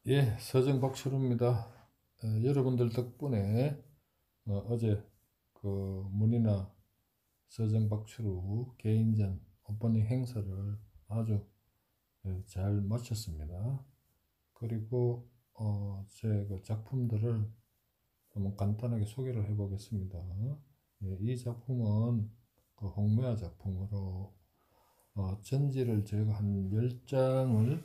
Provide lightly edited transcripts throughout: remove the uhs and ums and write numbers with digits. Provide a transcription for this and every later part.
예, 서정 박철우입니다. 여러분들 덕분에 어제 그 문이나 서정 박철우 개인전 오프닝 행사를 아주 잘 마쳤습니다. 그리고 제 그 작품들을 한번 간단하게 소개를 해보겠습니다. 예, 이 작품은 그 홍매화 작품으로 전지를 제가 한 10장을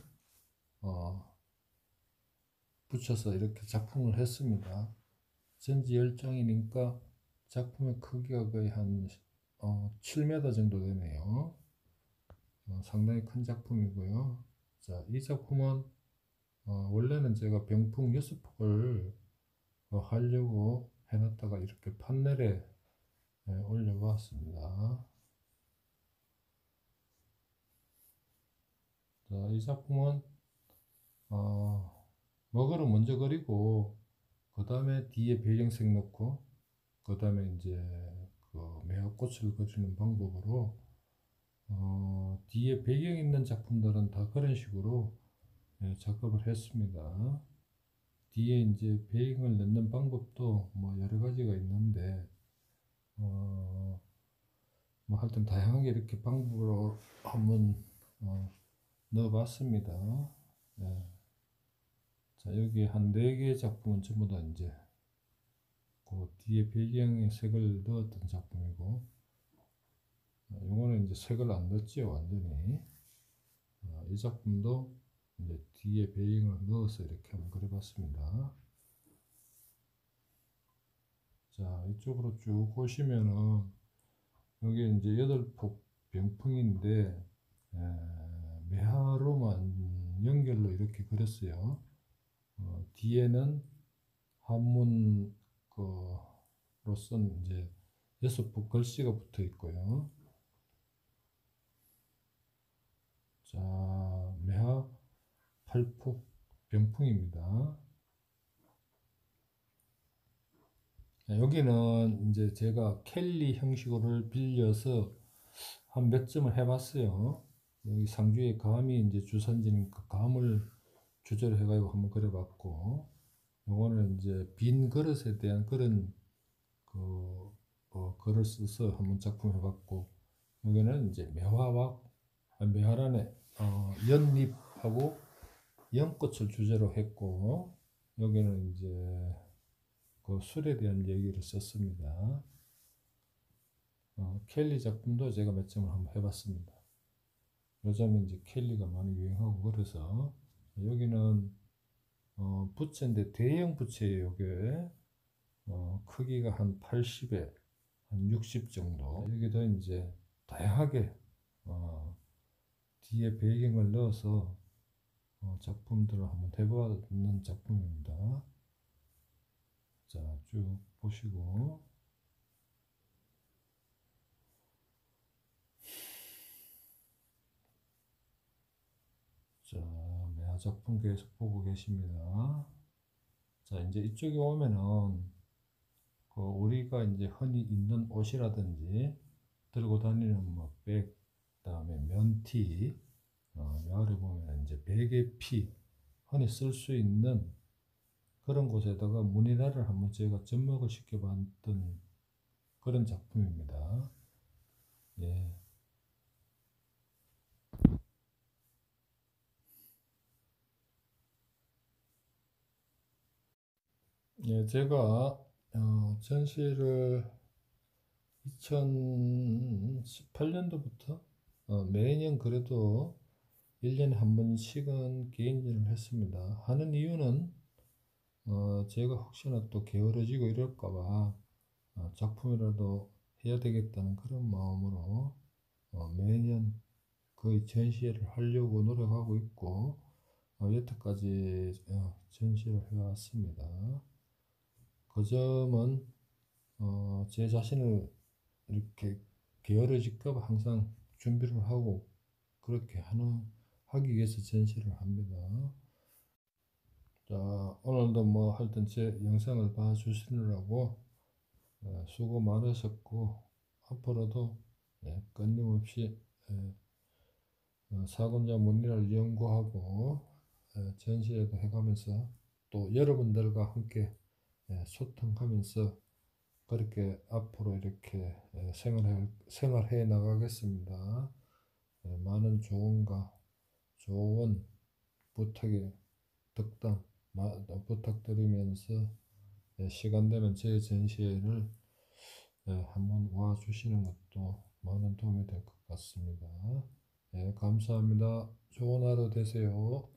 붙여서 이렇게 작품을 했습니다. 전지 10장이니까 작품의 크기가 거의 한 7m 정도 되네요. 상당히 큰 작품이고요. 자, 이 작품은 원래는 제가 병풍 6폭을 하려고 해놨다가 이렇게 판넬에 올려봤습니다. 자, 이 작품은 먹으로 먼저 그리고 그 다음에 뒤에 배경색 넣고 그 다음에 이제 그 매화꽃을 그리는 방법으로 뒤에 배경 있는 작품들은 다 그런 식으로 작업을 했습니다. 뒤에 이제 배경을 넣는 방법도 뭐 여러 가지가 있는데 뭐 하여튼 다양하게 이렇게 방법으로 한번 넣어봤습니다. 네. 자, 여기 한 4개 작품은 전부 다 이제 그 뒤에 배경에 색을 넣었던 작품이고, 요거는 이제 색을 안 넣었죠, 완전히. 이 작품도 이제 뒤에 배경을 넣어서 이렇게 한번 그려봤습니다. 자, 이쪽으로 쭉 보시면은 여기 이제 8폭 병풍인데 매화로만 연결로 이렇게 그렸어요. 뒤에는 한문 그로선 이제 6폭 글씨가 붙어 있고요. 자, 매화 8폭 병풍입니다. 여기는 이제 제가 켈리 형식으로를 빌려서 한 몇 점을 해봤어요. 여기 상주의 감이 이제 주산지니까 감을 주제로 해가지고 한번 그려봤고, 요거는 이제 빈 그릇에 대한 그런 글을 써서 한번 작품 해봤고, 여기는 이제 매화와 매화란에 연잎하고 연꽃을 주제로 했고, 여기는 이제 그 술에 대한 얘기를 썼습니다. 켈리 작품도 제가 몇 점을 한번 해봤습니다. 요즘에 이제 켈리가 많이 유행하고 그래서 여기는 부채인데 대형 부채예요. 이게 크기가 한 80에 한 60 정도. 여기도 이제 다양하게 뒤에 배경을 넣어서 작품들을 한번 해보는 작품입니다. 자, 쭉 보시고. 자, 매화 작품 계속 보고 계십니다. 자, 이제 이쪽에 오면은 우리가 이제 흔히 입는 옷이라든지 들고 다니는 뭐 백, 그다음에 면티, 여름에 보면 이제 베개 피 흔히 쓸 수 있는 그런 곳에다가 무늬라를 한번 제가 접목을 시켜봤던 그런 작품입니다. 예. 예, 제가 전시를 2018년도부터 매년 그래도 1년에 한 번씩은 개인전을 했습니다. 하는 이유는 제가 혹시나 또 게으러지고 이럴까봐 작품이라도 해야 되겠다는 그런 마음으로 매년 거의 전시회를 하려고 노력하고 있고 여태까지 전시를 해왔습니다. 그 점은 제 자신을 이렇게 게으러질까봐 항상 준비를 하고 그렇게 하기 위해서 전시를 합니다. 자, 오늘도 뭐 하여튼 제 영상을 봐주시느라고 수고 많으셨고 앞으로도 끊임없이 사군자 문의를 연구하고 전시회도 해가면서 또 여러분들과 함께 소통하면서 그렇게 앞으로 이렇게 생활해 나가겠습니다. 많은 조언과 좋은 부탁에 덕담 부탁드리면서 시간 되면 제 전시회를 한번 와 주시는 것도 많은 도움이 될 것 같습니다. 감사합니다. 좋은 하루 되세요.